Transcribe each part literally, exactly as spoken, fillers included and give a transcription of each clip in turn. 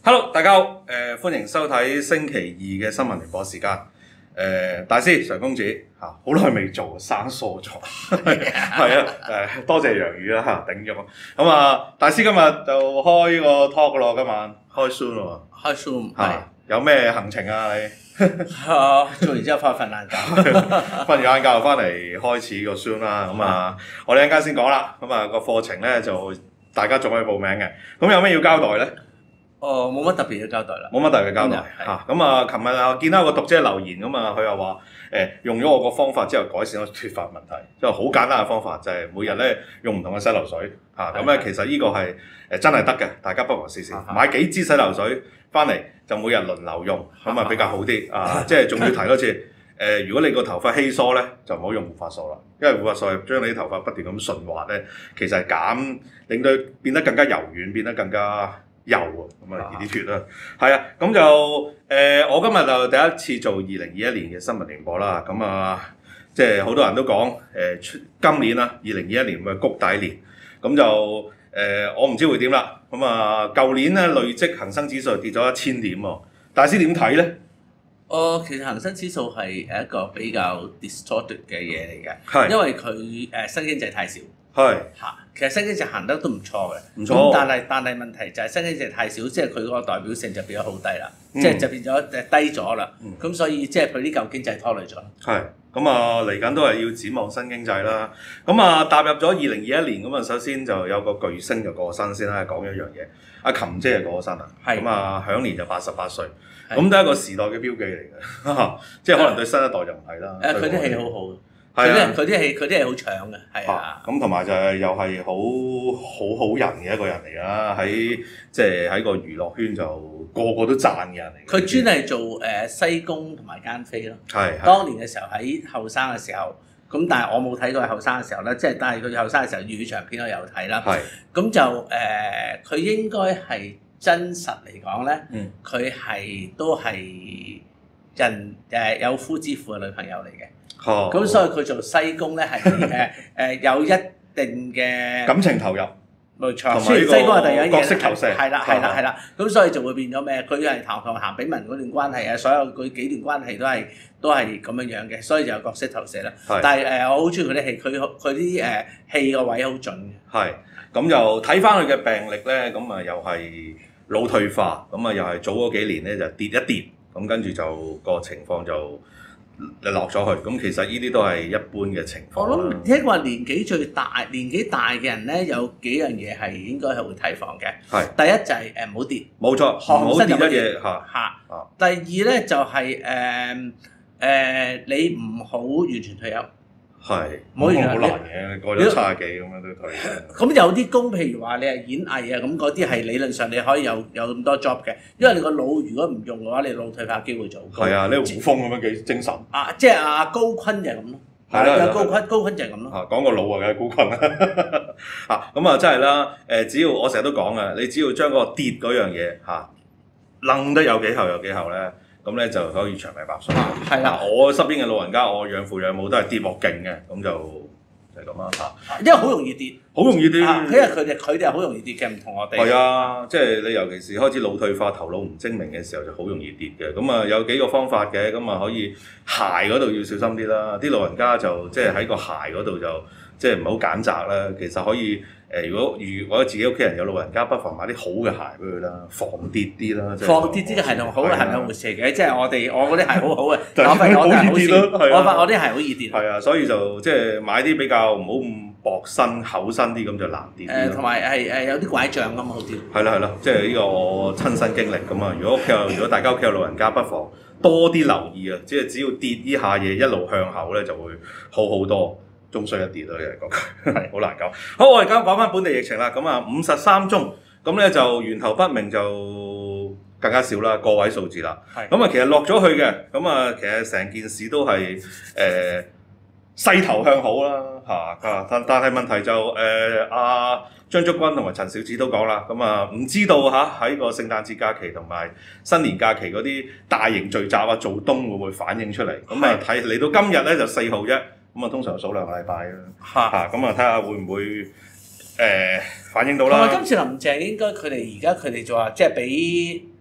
Hello，大家好，誒、呃、歡迎收睇星期二嘅新聞聯播時間。誒、呃、大師常公子嚇，好耐未做，生疏咗，係啊，誒多謝楊宇啦嚇，頂咗。咁啊，大師今日就開個 talk 咯，今晚開 Zoom 咯喎， 開 Zoom 係有咩行程啊你？ 啊，做完之後翻去瞓晏覺， 瞓完晏覺翻嚟開始個 Zoom 啦。咁啊，我哋一陣間先講啦。咁啊個課程咧就大家仲可以報名嘅。咁有咩要交代咧？ 哦，冇乜特別嘅交代啦， 冇乜特別嘅交代嚇。咁啊，琴日啊見到有個讀者留言咁啊，佢又話誒用咗我個方法之後改善咗脫髮問題，即係好簡單嘅方法，就係、是、每日咧用唔同嘅洗頭水嚇。咁、啊、咧其實呢個係誒真係得嘅，大家不妨試試。的買幾支洗頭水翻嚟就每日輪流用，咁啊比較好啲啊。即係仲要提多次誒、呃，如果你個頭髮稀疏咧，就唔好用護髮素啦，因為護髮素係將你啲頭髮不斷咁順滑咧，其實係減令到佢變得更加柔軟，變得更加幼啊，咁啊易啲脫啦，係啊，咁就誒、呃，我今日就第一次做二零二一年嘅新聞聯播啦，咁啊，即係好多人都講誒、呃，今年啦，二零二一年嘅谷底年，咁就誒、呃，我唔知會點啦，咁啊，舊年咧累積恒生指數跌咗一千點喎，大師點睇咧？ 哦，其實恒生指數係誒一個比較 distorted 嘅嘢嚟嘅， 係因為佢誒新經濟太少。 係嚇，其實新經濟行得都唔錯嘅， 唔錯。 但係但係問題就係新經濟太少，即係佢嗰個代表性就變咗好低啦， 嗯、 即係就變咗誒低咗啦。咁、嗯、所以即係佢呢嚿經濟拖累咗。 係，咁啊嚟緊都係要展望新經濟啦。咁啊踏入咗二零二一年，咁啊首先就有個巨星就過身先啦，講一樣嘢。阿琴姐就過身啦，咁啊享年就八十八歲，咁都係一個時代嘅標記嚟嘅，即係可能對新一代就唔係啦。 誒，佢啲戲好好。 係啊， 佢啲戲佢啲戲好搶嘅，係啊。 咁同埋就係又係好好好人嘅一個人嚟啦，喺即係喺個娛樂圈就個個都讚嘅人嚟。 佢專係做誒、呃、西宮同埋奸妃咯。係。當年嘅時候喺後生嘅時候，咁但係我冇睇過後生嘅時候咧，即係但係佢後生嘅時候粵語長片我有睇啦。係。咁就誒，佢、呃、應該係真實嚟講咧，佢係、嗯、都係人誒、呃、有夫之婦嘅女朋友嚟嘅。咁、哦、所以佢做西宮咧係誒誒有一定嘅感情投入， 冇錯。雖然西宮係第二樣嘢， 角色投射， 係啦係啦係啦。咁所以就會變咗咩？佢係同同鹹炳文嗰段關係啊，所有佢幾段關係都係都係咁樣樣嘅，所以就有角色投射啦。但係誒、呃，我好中意佢啲戲，佢佢啲誒戲個位好準嘅。係，咁就睇翻佢嘅病歷咧，咁啊又係腦退化，咁啊又係早嗰幾年咧就跌一跌，咁跟住就個情況就落咗去，咁其實呢啲都係一般嘅情況。 我諗聽話年紀最大、年紀大嘅人咧，有幾樣嘢係應該係會提防嘅。係第一就係誒唔好跌，冇錯，唔好跌一嘢嚇嚇。第二咧就係誒誒你唔好完全退休。係，唔好完全好難嘅，過咗七十幾咁樣都退。咁有啲工，譬如話你係演藝啊，咁嗰啲係理論上你可以有有咁多 job 嘅，因為你個腦如果唔用嘅話，你腦退化機會就好高。係啊，呢個胡楓咁樣幾精神。啊，即係阿高錕就係咁咯。係啦，高錕高錕就係咁咯。啊，講個腦啊，梗係高錕啦。啊，咁啊真係啦。誒，只要我成日都講啊，你只要將嗰個跌嗰樣嘢嚇，掕得有幾後有幾後咧。咁咧就可以長命百歲。係啦、啊，我身邊嘅老人家，我養父養母都係跌落勁嘅，咁就就係咁啦嚇。因為好容易跌，好容易跌。因為佢哋佢哋係好容易跌嘅，唔同我哋。係啊，即係你尤其是開始腦退化、頭腦唔精明嘅時候，就好容易跌嘅。咁啊有幾個方法嘅，咁啊可以鞋嗰度要小心啲啦。啲老人家就即係喺個鞋嗰度就即係唔好揀擇啦。其實可以。誒，如果如果自己屋企人有老人家，不妨買啲好嘅鞋俾佢啦，防跌啲啦。防跌啲嘅係同好嘅係兩回事嚟嘅，即係我哋我嗰啲鞋好好嘅，我發覺我係好易跌咯。我發我啲鞋好易跌。係啊，所以就即係買啲比較唔好咁薄身厚身啲，咁就難跌啲。誒，同埋係誒有啲拐杖咁好啲。係啦係啦，即係呢個我親身經歷咁啊！如果屋企有如果大家屋企有老人家，不妨多啲留意啊！即係只要跌呢下嘢一路向後咧，就會好好多。中衰一跌咯，有人講句係好難搞。好，我哋而家講翻本地疫情啦。咁啊，五十三宗，咁咧就源頭不明就更加少啦，個位數字啦。係咁啊，其實落咗去嘅，咁啊，其實成件事都係誒勢頭向好啦嚇。啊，但但係問題就誒阿張竹君同埋陳肇始都講啦。咁啊，唔知道嚇喺個聖誕節假期同埋新年假期嗰啲大型聚集啊，做冬會唔會反映出嚟？咁啊，睇嚟到今日咧就四號啫。咁啊，通常數兩個禮拜啦，嚇咁啊，睇下會唔會誒、呃、反映到啦。同埋今次林鄭應該佢哋而家佢哋就話，即係俾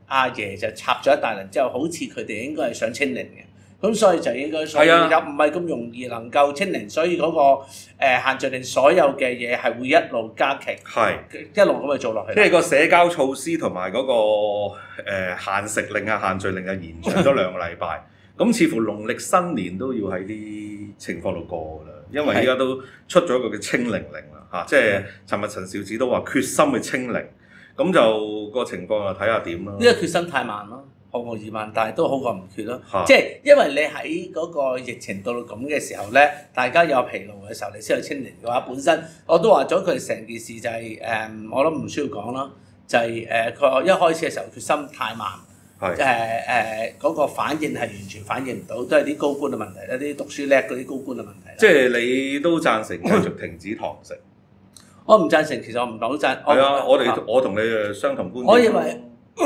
阿爺就插咗一大輪之後，好似佢哋應該係想清零嘅。咁所以就應該，所以係啊又唔係咁容易能夠清零，所以嗰、那個、呃、限聚令所有嘅嘢係會一路加劇， 係一路咁去做落去。 即係個社交措施同埋嗰個、呃、限食令啊、限聚令啊延長咗兩個禮拜，咁似乎農曆新年都要喺啲情況度過㗎啦，因為依家都出咗一個嘅清零令啦嚇，即係尋日陳肇始都話決心去清零，咁就個情況就睇下點啦。 呢個決心太慢咯。毫無疑問，但係都好過唔決咯。 啊、 即係因為你喺嗰個疫情到到咁嘅時候咧，大家有疲勞嘅時候，你先去清零嘅話，本身我都話咗佢成件事就係、是、誒、嗯，我諗唔需要講啦，就係誒佢一開始嘅時候決心太慢，誒誒嗰個反應係完全反應唔到，都係啲高官嘅問題啦，啲讀書叻嗰啲高官嘅問題。 即係你都贊成繼續停止堂食？ 我唔贊成，其實我唔係好贊。 係啊，我哋我同你誒相同觀點。 我認為。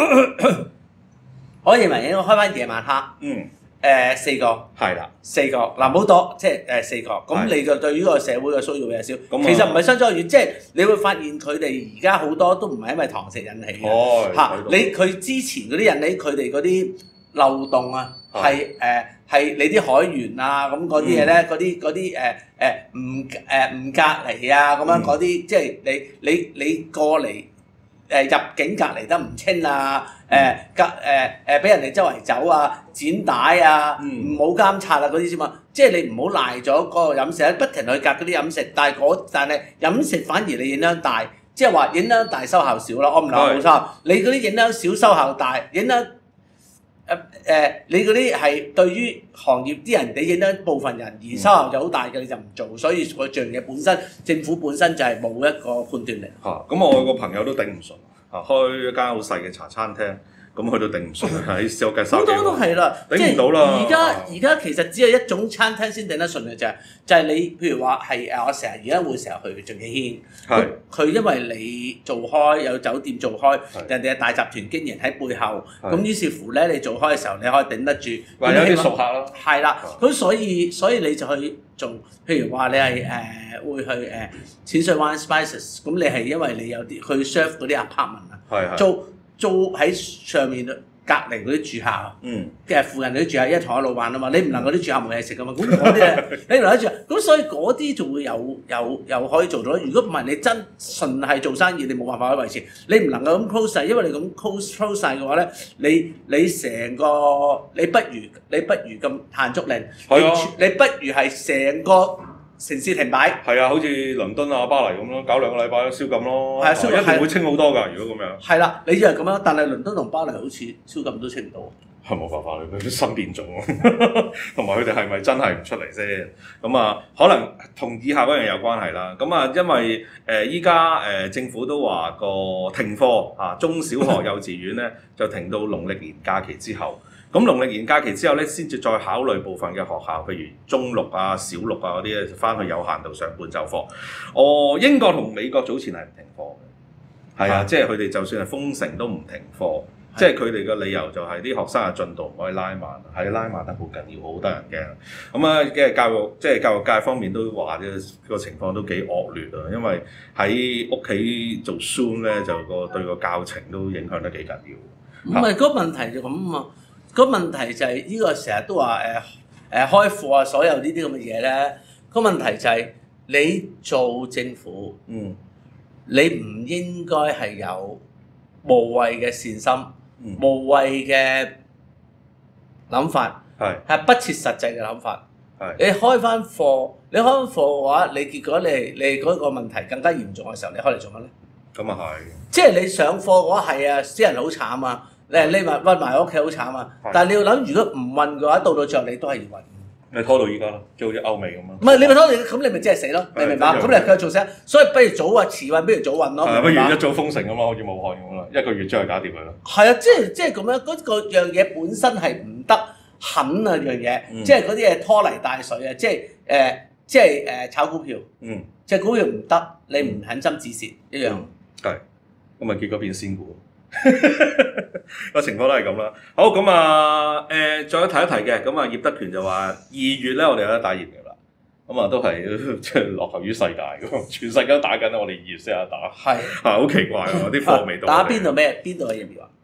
我認為應該開翻夜晚黑，嗯，誒、呃、四個， 係啦， 四個嗱冇多，即係誒四個，咁你就對於個社會嘅騷擾比較少。 咁其實唔係相差遠，即係你會發現佢哋而家好多都唔係因為堂食引起嘅，嚇、哦、你佢之前嗰啲引起佢哋嗰啲漏洞啊，係誒係你啲海員啊咁嗰啲嘢咧，嗰啲嗰啲誒誒唔誒唔隔離啊咁樣嗰啲，即係你你你過嚟。誒入境隔離得唔清啊！誒隔誒誒俾人哋周圍走啊、剪帶啊、冇監察啊嗰啲啫嘛，即係你唔好賴咗嗰個飲食，不停去隔嗰啲飲食，但係嗰但係飲食反而你影響大，即係話影響大收效少咯。我唔係冇錯，你嗰啲影響少收效大，影響誒誒、呃、你嗰啲係對於行業啲人，你影響部分人而收效就好大嘅，你就唔做，所以嗰樣嘢本身政府本身就係冇一個判斷力。 嚇、啊！咁我個朋友都頂唔順，嚇開一間好細嘅茶餐廳，咁佢都頂唔順喺小雞沙記。好多都係啦，頂唔到啦。而家而家其實只係一種餐廳先頂得順嘅啫，就係、是、你譬如話係誒，我成日而家會成日去盡記軒，佢因為你做開有酒店做開，人哋係大集團經營喺背後，咁於是乎咧你做開嘅時候，你可以頂得住。或者有啲熟客咯。係啦，咁所以所以你就去做，譬如話你係誒、呃、會去誒、呃、淺水灣 Spices， 咁你係因為你有啲去 serve 嗰啲 apartment 啊，租租喺上面隔離嗰啲住客，嗯，嘅附近嗰啲住客，因為同一老闆啊嘛，你唔能夠啲住客冇嘢食噶嘛，咁嗰啲嘢你留得住，咁所以嗰啲就會有有有可以做到。如果唔係你真純係做生意，你冇辦法可以維持，你唔能夠咁 close 曬，因為你咁 close close 曬嘅話咧，你你成個你不如你不如咁限足令，你你不如係成個城市停擺。係啊，好似倫敦啊、巴黎咁咯，搞兩個禮拜都宵禁咯。係啊，一定會清好多㗎。如果咁樣。係啦，你以為咁樣，但係倫敦同巴黎好似宵禁都清唔到。係冇辦法，佢啲新變種，同埋佢哋係咪真係唔出嚟先？咁啊，可能同以下嗰樣有關係啦。咁啊，因為誒依家誒政府都話個停課啊，中小學、幼稚園咧就停到農曆年假期之後。咁農曆年假期之後咧，先至再考慮部分嘅學校，譬如中六啊、小六啊嗰啲咧，翻去有限度上半晝課。哦，英國同美國早前係唔停課嘅，係啊，即係佢哋就算係封城都唔停課，即係佢哋嘅理由就係啲學生嘅進度唔可以拉慢，係拉慢得好緊要，好得人驚。咁啊嘅教育，即係教育界方面都話嘅個情況都幾惡劣啊，因為喺屋企做 Zoom 咧，就個對個教程都影響得幾緊要。唔係，嗰個問題就咁啊。個問題就係呢個成日都話誒誒開課啊，所有呢啲咁嘅嘢咧。個問題就係你做政府，嗯，你唔應該係有無謂嘅善心，嗯、無謂嘅諗法，係係不切實際嘅諗法。係你開翻課，你開翻課嘅話，你結果你你嗰個問題更加嚴重嘅時候，你開嚟做乜咧？咁啊係，即係你上課嘅話係啊，啲人好慘啊！你匿埋韞埋屋企好慘啊！但係你要諗，如果唔韞嘅話，到到最後你都係要韞。你拖到依家咯，即係好似歐美咁咯。唔係你咪拖到，咁你咪即係死咯，你明白？咁你繼續做聲，所以不如早啊遲韞，不如早韞咯。係不如一早封城咁嘛，好似武漢咁啦，一個月之後搞掂佢咯。係啊，即係即係咁樣，嗰個樣嘢本身係唔得狠啊樣嘢，即係嗰啲嘢拖泥帶水啊，即係誒即係誒炒股票，嗯，即係股票唔得，你唔狠心止蝕一樣。係，咁咪結果變仙股。個情況都係咁啦。好咁啊，誒、呃，再提一提嘅，咁啊，葉德權就話二月咧，我哋有得打疫苗啦。咁啊，都係即係落後於世界咁，全世界都打緊，我哋二月先有得打。係啊，好奇怪啊，啲貨未到。打邊度咩？邊度嘅疫苗啊？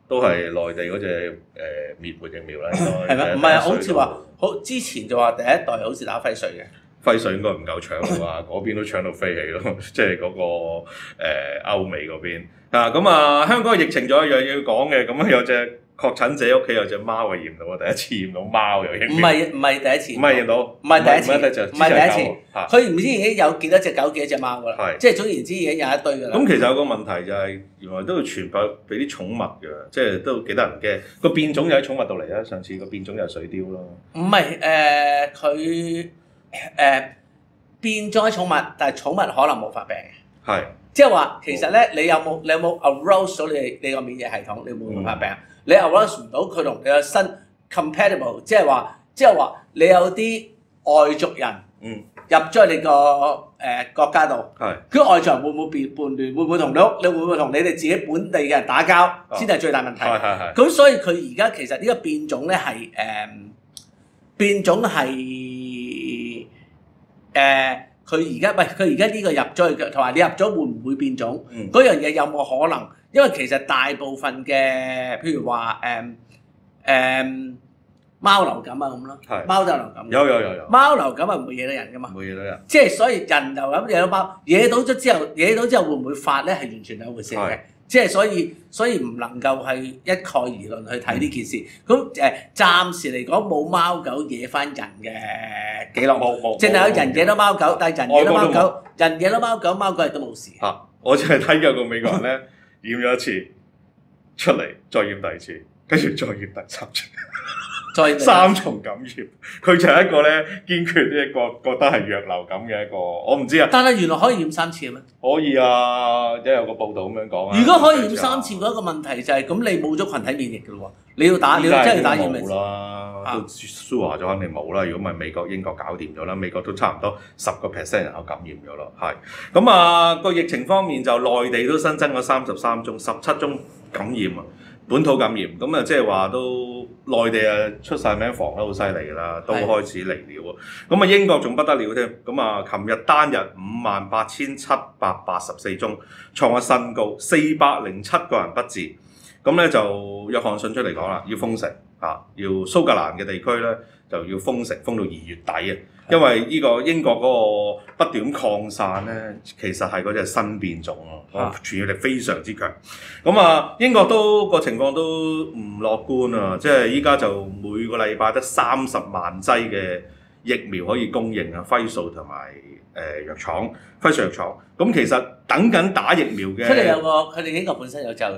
都係內地嗰隻誒滅活疫苗啦，應該係咪？唔係啊，好似話好之前就話第一代好似打輝瑞嘅。 輝瑞應該唔夠搶啊，嗰邊都搶到飛起咯，即係嗰、嗰個誒、呃、歐美嗰邊啊。咁啊，香港嘅疫情仲有一樣要講嘅，咁啊有隻確診者屋企有隻貓係驗到啊，第一次驗到貓有疫苗。 唔係唔係第一次。 唔係驗到。 唔係第一次。 唔係第一次。佢唔知已經有幾多隻狗幾多隻貓㗎啦。 係。 即係總言之已經有一堆㗎啦。 咁其實有個問題就係原來都要傳播俾啲寵物㗎，即係都幾得人驚。個變種又喺寵物度嚟啦，上次個變種又係水貂咯。 唔係誒，佢、呃、誒。變咗寵物，但係寵物可能冇發病嘅。 係。 即係話其實咧，你有冇你有冇 arouse 到你你個免疫系統，你會唔會發病？嗯、你 arouse 唔到佢同你個身 compatible， 即係話即係話你有啲外族人入咗你個誒、呃、國家度，係。嗰外族人會唔會變叛亂？會唔會同你屋？你會唔會同你哋自己本地嘅人打交？先係、哦、最大問題。係係係。咁所以佢而家其實呢個變種咧係誒變種係。誒佢而家喂佢而家呢個入咗去嘅，同埋你入咗會唔會變種？嗰、嗯、樣嘢有冇可能？因為其實大部分嘅，譬如話誒誒貓流感啊咁咯，貓就流感。有有有有。貓流感係唔會惹到人噶嘛？唔會惹到人。即係所以人流感惹到貓，惹到咗之後，惹到之後會唔會發咧？係完全兩回事嘅。即係所以，所以唔能夠係一概而論去睇呢件事。咁誒，暫時嚟講冇貓狗惹翻人嘅記錄，冇冇。淨係有人惹到貓狗，但係人惹到貓狗，人惹到貓狗，貓狗亦都冇事。嚇！我淨係睇過個美國人咧驗咗一次出嚟，再驗第二次，跟住再驗第三次。三重感染，佢就係一個咧堅決呢一個覺得係弱流感嘅一個，我唔知啊。但係原來可以驗三次嘅咩？可以啊，即係有個報道咁樣講啊。如果可以驗三次，嗰一個問題就係、是、咁，你冇咗群體免疫嘅咯喎，你要打，你要真係打疫苗啦，都舒華咗肯定冇啦。如果唔係美國、英國搞掂咗啦，美國都差唔多十個 percent 人口感染咗咯。係咁啊，個疫情方面就內地都新增咗三十三宗，十七宗感染啊。本土感染咁啊，即係話都內地啊出晒名防得好犀利㗎啦，都開始嚟了喎。咁啊英國仲不得了添，咁啊琴日單日五萬八千七百八十四宗，創咗新高，四百零七個人不治。咁咧就約翰遜出嚟講啦，要封城啊，要蘇格蘭嘅地區咧就要封城，封到二月底啊。因為呢個英國嗰個不斷擴散咧，其實係嗰隻新變種咯，傳染力非常之強。咁啊，英國都個情況都唔樂觀啊，即係依家就每個禮拜得三十萬劑嘅疫苗可以供應啊，輝瑞同埋誒藥廠，輝瑞藥廠。咁其實等緊打疫苗嘅，佢哋有個，佢哋英國本身有就誒誒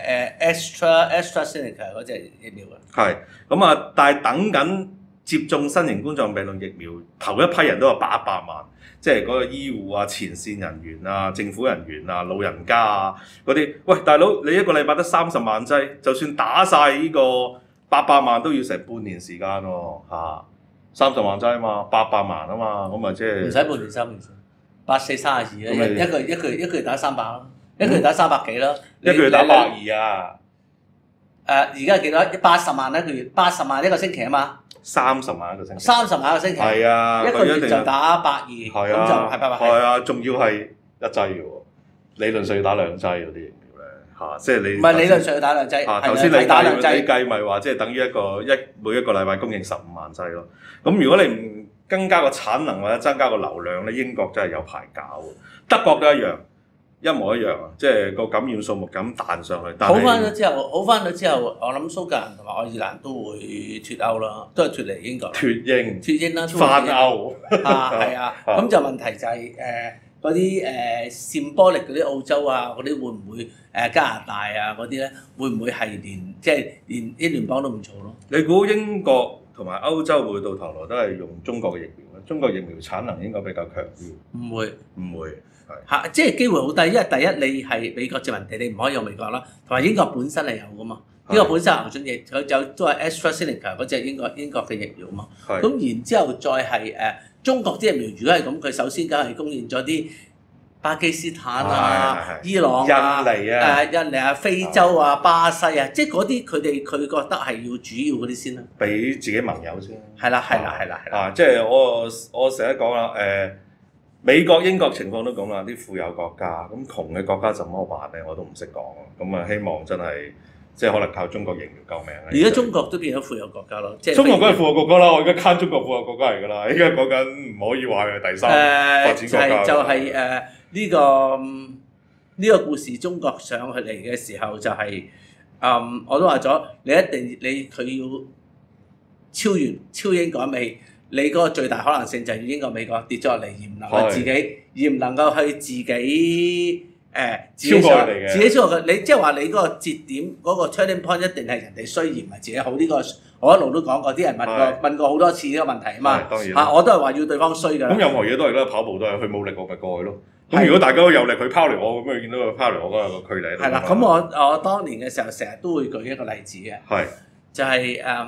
Astra AstraZeneca 嗰隻疫苗啊。係，咁啊，但係等緊接種新型冠狀病毒疫苗頭一批人都有八百萬，即係嗰個醫護啊、前線人員啊、政府人員啊、老人家啊嗰啲。喂，大佬，你一個禮拜得三十萬劑，就算打晒呢個八百萬都要成半年時間喎，嚇三十萬劑啊嘛，八百萬啊嘛，咁咪即係唔使半年三年，八四三十二啊，一個一個月一個月打三百咯，一個月打三百幾咯，一個月打百二啊。誒，而家幾多？八十萬一個月，八十萬一個星期啊嘛。三十萬一個星期，三十萬一個星期，係啊，一個月就打百二，咁就係八百。係啊，仲要係一劑嘅喎，理論上要打兩劑嗰啲疫苗咧嚇，即係你唔係理論上要打兩劑。嚇，頭先你打兩劑，你計咪話即係等於一個一每一個禮拜供應十五萬劑咯。咁如果你唔增加個產能或者增加個流量咧，英國真係有排搞。德國都一樣。一模一樣啊！即係個感染數目咁彈上去，但好翻咗之後，好翻咗之後，我諗蘇格蘭同埋愛爾蘭都會脫歐啦，都係脫離英國。脫英。脫英啦，翻歐。啊，係啊，咁就問題就係誒嗰啲誒扇波力嗰啲澳洲啊，嗰啲會唔會誒、呃、加拿大啊嗰啲咧，會唔會係連即係連英聯邦都唔做咯？你估英國同埋歐洲會到頭來都係用中國嘅疫苗咧？中國疫苗產能應該比較強啲。唔會，唔會。嚇！即係機會好低，因為第一你係美國殖民地，你唔可以用美國啦。同埋英國本身係有噶嘛，英國本身牛津疫，佢有都係 AstraZeneca 嗰隻英國英國嘅疫苗嘛。咁然之後再係誒、呃、中國啲疫苗，如果係咁，佢首先梗係供應咗啲巴基斯坦啊、伊朗啊、印尼啊、誒印尼啊、非洲啊、巴西啊，即係嗰啲佢哋佢覺得係要主要嗰啲先啦。俾自己盟友先。係啦，係啦，係啦，係啦。啊，即係我我成日講啦，誒、呃。美國、英國情況都咁啦，啲富有國家咁窮嘅國家怎麼辦咧？我都唔識講。咁啊，希望真係即係可能靠中國疫苗救命。 而家中國都變咗富有國家咯，即係中國梗係富有國家啦，我而家慳中國富有國家嚟㗎啦，依家講緊唔可以話係第三發展國家。 誒就係就係誒呢個呢個故事，中國上去嚟嘅時候就係誒我都話咗，你一定你佢要超越超英趕美。你嗰個最大可能性就係英國、美國跌咗落嚟，而唔能夠自己，而唔能夠去自己誒超過佢哋嘅， 自己超過佢。你即係話你嗰個節點嗰個 turning point 一定係人哋衰而唔係自己好。呢個我一路都講過，啲人問過問過好多次呢個問題啊嘛。 當然啊，我都係話要對方衰㗎。 咁任何嘢都係啦，跑步都係佢冇力我咪過去咯。咁如果大家都有力，佢拋離我，咁咪見到佢拋離我嗰個距離。 係啦，咁我我當年嘅時候成日都會舉一個例子嘅， 係就係誒。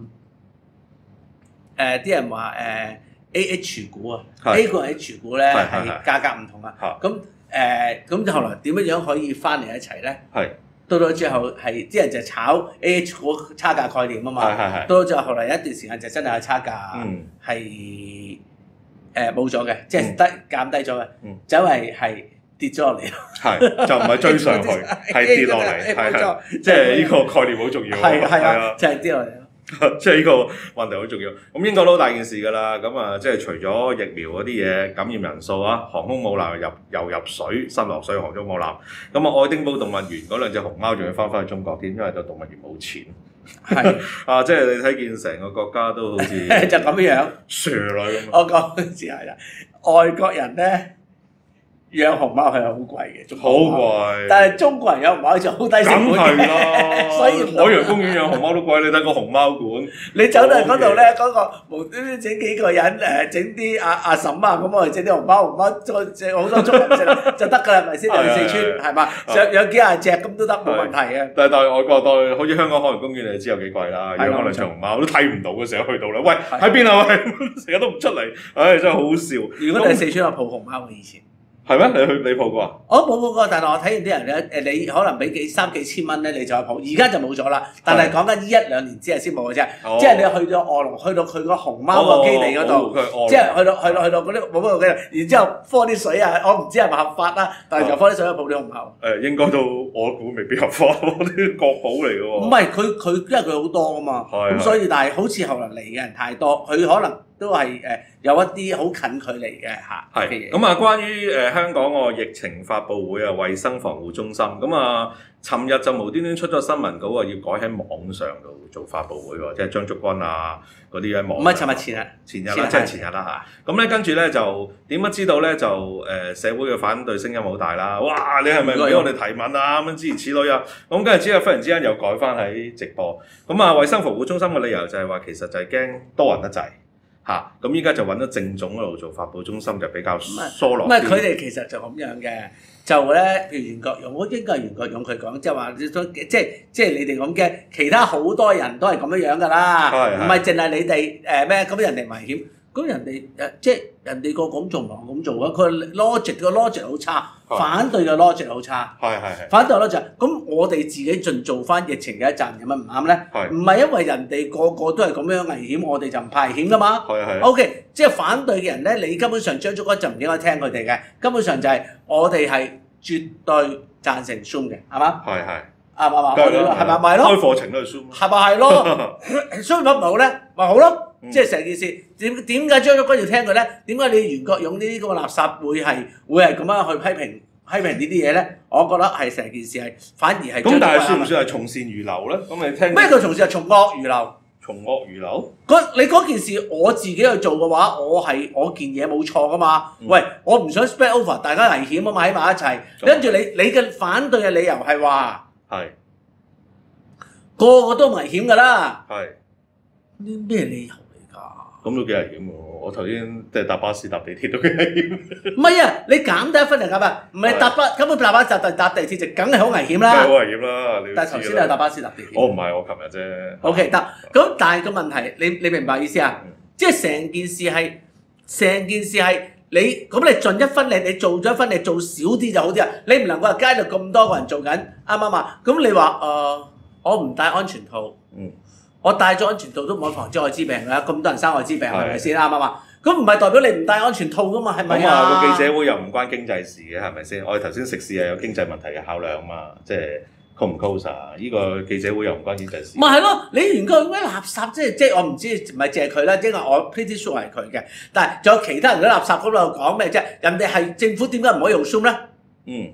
誒啲人話誒 A H 股啊 ，A 股同 H 股咧係價格唔同啊。咁誒咁就後來點樣樣可以翻嚟一齊咧？係到到最後係啲人就炒 A H 股差價概念啊嘛。係係係。到到最後後來一段時間就真係有差價係誒冇咗嘅，即係低減低咗嘅，就因為係跌咗落嚟。係就唔係追上去，係跌落嚟。係係，即係呢個概念好重要。係係啊，就係跌落嚟。即係呢個問題好重要。咁英國都好大件事㗎啦。咁啊，即係除咗疫苗嗰啲嘢，感染人數啊，航空母艦入又入水，新落水航空母艦。咁啊，愛丁堡動物園嗰兩隻熊貓仲要翻返去中國添，因為就動物園冇錢。係啊，即係你睇見成個國家都好似就咁樣蛇女咁。我講嘅只係啦，外國人咧。養熊貓係好貴嘅，好貴。但係中國人養熊貓就好低成本嘅，所以海洋公園養熊貓都貴。你睇個熊貓館，你走到嗰度咧，嗰個無端端整幾個人誒，整啲阿阿嬸啊，咁我哋整啲熊貓，熊貓再整好多中文食就得㗎啦，係咪先？去四川係嘛？養養幾廿隻咁都得，冇問題嘅。但係但係外國當好似香港海洋公園，你就知有幾貴啦。養可能長熊貓都睇唔到嘅時候去到啦，喂喺邊啊？喂，成日都唔出嚟，唉真係好笑。如果你係四川有抱熊貓嘅以前。係咩？你去你抱過啊？我冇抱過，但係我睇完啲人咧，誒你可能俾幾三幾千蚊咧，你就去抱。而家就冇咗啦。但係講緊呢一兩年之後先冇嘅啫。即係你去到臥龍，去到佢個熊貓個基地嗰度，即係去到去到去到嗰啲冇乜嘅，然之後放啲水啊，我唔知係咪合法啦，但係就放啲水去抱啲熊貓。誒應該都我估未必合法，啲國寶嚟嘅喎。唔係佢佢因為佢好多啊嘛，咁所以但係好似後來嚟嘅人太多，佢可能。都係誒有一啲好近距離嘅嚇嘅嘢。咁啊，關於誒香港個疫情發佈會啊，衞生防護中心咁啊，尋日就無端端出咗新聞稿啊，要改喺網上度做發佈會喎，即係張竹君啊嗰啲喺網。唔係尋日前日，前日啦，即係前日啦嚇。咁咧跟住咧就點樣知道咧就誒社會嘅反對聲音好大啦！哇，你係咪唔俾我哋提問啊？咁樣諸如此類啊。咁跟住之後忽然之間又改翻喺直播。咁啊，衞生防護中心嘅理由就係話其實就係驚多人得滯。嚇！咁依家就揾咗政總嗰度做發佈中心，就比較疏落啲。唔係佢哋其實就咁樣嘅，就咧譬如袁國勇，我應該係袁國勇佢講，即係話即係即係你哋咁嘅，其他好多人都係咁樣樣㗎啦，唔係淨係你哋誒咩？咁人哋危險，咁人哋誒即係人哋個咁做唔係咁做啊！佢 logic 個 logic 好差，反對嘅 logic 好差，係係係反對 logic。咁我哋自己盡做翻疫情嘅一陣，有乜唔啱咧？係唔係因為人哋個個都係咁樣危險，我哋就唔怕危險㗎嘛？係係。O.K. 即係反對嘅人咧，你根本上張竹君就唔應該聽佢哋嘅，根本上就係我哋係絕對贊成 Zoom 嘅，係嘛？係係。啱唔啱啊？係咪咪咯？開課程都係 Zoom。係咪係咯？Zoom 唔好咧，咪好咯。即係成件事點點解張竹君要聽佢咧？點解你袁國勇呢啲咁嘅垃圾會係會係咁樣去批評批評呢啲嘢咧？我覺得係成件事係反而係咁，但係算唔算係從善如流咧？咁你聽咩叫從善係從惡如流？從惡如流？你嗰件事我自己去做嘅話，我係我件嘢冇錯噶嘛？嗯、喂，我唔想 spread over， 大家危險啊嘛，喺埋一齊。跟住你你嘅反對嘅理由係話係個個都危險㗎啦。係啲咩理由？咁都幾危險喎！我頭先即係搭巴士搭地鐵都幾危險。唔係啊，你減低一分就減啊，唔係搭巴根本搭巴士搭搭地鐵就梗係好危險啦。梗係好危險啦！但係頭先你係搭巴士搭地鐵。我唔係，我琴日啫。O K 得，咁但係個問題，你你明白意思啊？嗯、即係成件事係成件事係你咁，你盡一分力，你做咗一分力，做少啲就好啲啊！你唔能夠話街度咁多個人做緊，啱唔啱啊？咁你話誒、呃，我唔戴安全套。嗯。我戴咗安全套都唔可以防止愛滋病啦，咁多人生愛滋病係咪先啱啊嘛？咁唔係代表你唔戴安全套噶嘛？係咪啊？個記者會又唔關經濟事嘅係咪先？我哋頭先食肆係有經濟問題嘅考量嘛，即係 close 唔 close 啊？呢個記者會又唔關經濟事。 咪係咯，你原個嗰啲垃圾，即係即係我唔知，唔係淨係佢啦，因為我 pretty sure 係佢嘅，但係仲有其他人嗰啲垃圾嗰度講咩啫？人哋係政府點解唔可以用 Zoom 咧？ 嗯。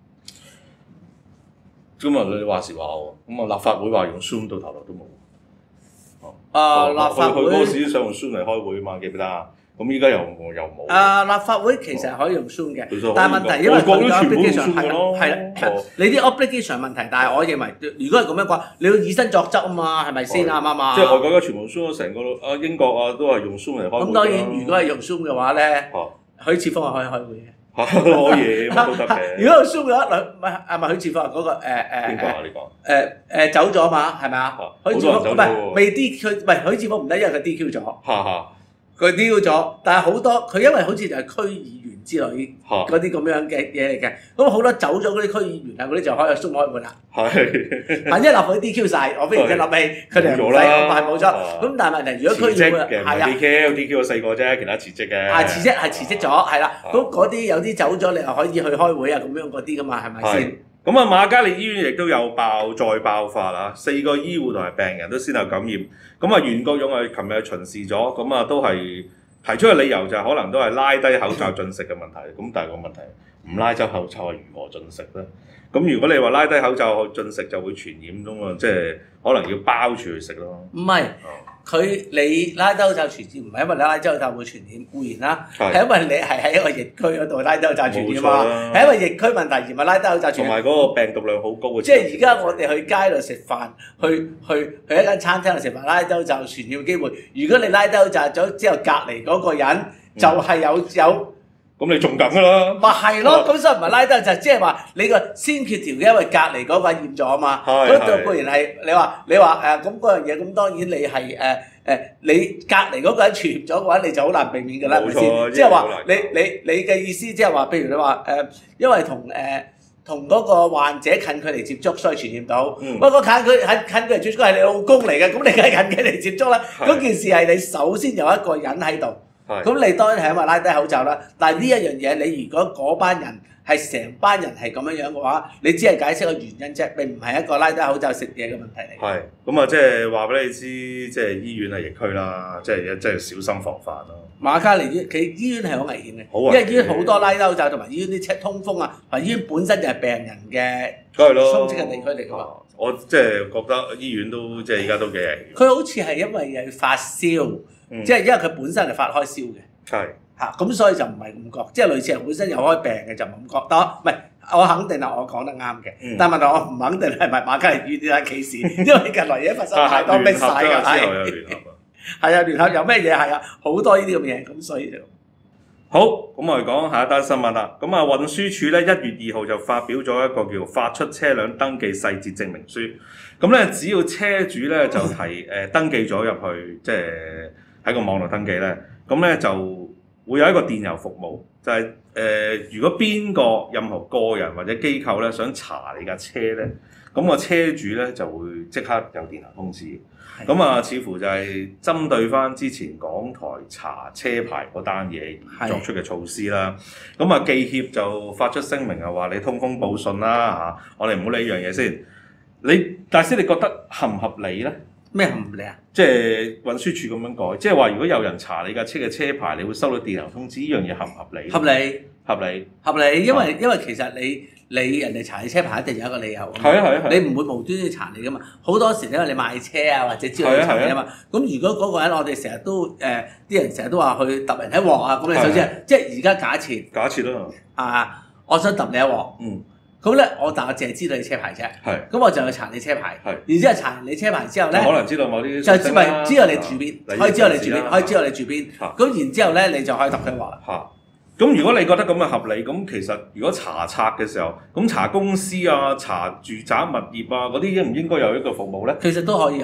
咁啊，你話時話喎，咁啊立法會話用 Zoom 到頭來都冇。 啊！立法會佢嗰時想用 Zoom 嚟開會嘛，記唔記得啊？咁依家又又冇。 啊！立法會其實係可以用 Zoom 嘅， 哦、 但係問題因為佢嘅 obligation 係咯， 係啦，你啲 obligation 問題，但係我認為如果係咁樣講，你要以身作則啊嘛，係咪先啱啱啊？ 即係外國而家全部 Zoom，成個啊英國啊都係用 Zoom 嚟開會。 咁當然，如果係用 Zoom 嘅話咧，許智峯係可以開會嘅。 可以乜都得嘅。 如果用 Zoom 嘅話，唔係係咪許智峯嗰個誒誒邊個啊？你講誒誒走咗嘛？係咪啊？許智峯唔係未 D Q，唔係許智峯唔得，因為佢 D Q 咗。 嚇嚇。 佢 D Q 咗，但係好多佢因為好似就係區議員之類嗰啲咁樣嘅嘢嚟嘅，咁好多走咗嗰啲區議員啊嗰啲就開個 Zoom 開會啦。係。萬一立法 D Q 晒，我忽然間諗起佢哋唔使咁快冇咗。咁但係問題，如果區議會係啊 D Q，D Q 咗四個啫，其他辭職嘅。 係辭職係辭職咗，係啦。咁嗰啲有啲走咗，你又可以去開會啊咁樣嗰啲噶嘛，係咪先？ 咁啊，瑪嘉烈醫院亦都有爆再爆發啦，四個醫護同埋病人都先後感染。咁啊，袁國勇啊，琴日巡視咗，咁啊都係提出嘅理由就係可能都係拉低口罩進食嘅問題。咁但係個問題唔拉低口罩係如何進食咧？咁如果你話拉低口罩進食就會傳染咁嘛，即係可能要包住去食咯。 唔係。佢你拉低口罩傳染，唔係因為你拉低口罩會傳染固然啦，係因為你係喺一個疫區嗰度拉低口罩傳染嘛，係因為疫區問題而唔係拉低口罩傳染。同埋嗰個病毒量好高嘅。即係而家我哋去街度食飯，去去去一間餐廳度食飯，拉低口罩傳染機會。如果你拉低口罩咗之後，隔離嗰個人就係有有。 咁你仲緊㗎啦？ 咪係咯，咁所以唔係拉低就即係話你個先決條件，因為隔離嗰個染咗啊嘛。嗰度固然係你話你話誒咁嗰樣嘢，咁當然你係誒誒你隔離嗰個人傳染咗嘅話，你就好難避免㗎啦，係咪先？即係話你你你嘅意思即係話，譬如你話誒，因為同誒同嗰個患者近距離接觸，所以傳染到。不過近距近近距離接觸係你老公嚟嘅，咁你梗係近距離接觸啦。嗰件事係你首先有一個人喺度。咁你當然係因為拉低口罩啦，但係呢一樣嘢，你如果嗰班人係成班人係咁樣樣嘅話，你只係解釋個原因啫，並唔係一個拉低口罩食嘢嘅問題嚟。係， 咁啊，即係話俾你知，即係醫院係疫區啦，即係即係小心防範咯。 瑪嘉烈醫院，佢醫院係好危險嘅，因為醫院好多拉低口罩，同埋醫院啲通風啊，同埋醫院本身就係病人嘅充斥嘅地區嚟㗎嘛。 我即係覺得醫院都即係而家都幾危險。 佢好似係因為係發燒。嗯、即係因為佢本身係發開燒嘅，係嚇咁所以就唔係咁覺，即係類似係本身有開病嘅就唔咁覺得，唔係我肯定係我講得啱嘅，嗯、但係問題我唔肯定係咪瑪嘉烈醫院呢單 case，因為近來嘢發生太多逼晒㗎，係係啊聯合有咩嘢係啊好多呢啲咁嘅嘢，咁所以就好咁我哋講下一單新聞啦。咁啊運輸署咧一月二號就發表咗一個叫發出車輛登記細節證明書，咁咧只要車主咧就提誒、呃、登記咗入去，即係。喺個網絡登記咧，咁咧就會有一個電郵服務，就係、是、誒、呃，如果邊個任何個人或者機構咧想查你架車咧，咁個車主咧就會即刻有電郵通知。咁啊，似乎就係針對翻之前港台查車牌嗰單嘢而作出嘅措施啦。咁啊，記協就發出聲明啊，話你通風報信啦嚇，我哋唔好理呢樣嘢先。你大師，你覺得合唔合理咧？ 咩唔理啊？ 即係運輸署咁樣改，即係話如果有人查你架車嘅車牌，你會收到電郵通知，呢樣嘢合唔合理？ 合理， 合理， 合理，因為、啊、因為其實你你人哋查你車牌一定有一個理由㗎嘛。 係啊係啊， 你唔會無端端查你㗎嘛。好多時因為你賣車啊或者之類查你啊嘛。咁如果嗰個人我哋成日都誒啲、呃、人成日都話去揼人一鑊啊，咁你首先即係而家假設假設啦啊，我想揼你一鑊。嗯。咁咧，我但我淨係知道你車牌啫。係。咁我就去查你車牌。係。然之後查完你車牌之後咧， 可能知道某啲就知咪知道你住邊，可以知道你住邊，可以知道你住邊。咁然之後咧，你就可以揼佢話啦。 嚇！咁如果你覺得咁嘅合理，咁其實如果查冊嘅時候，咁查公司啊、查住宅物業啊嗰啲應唔應該有一個服務咧？ 其實都可以有嘅。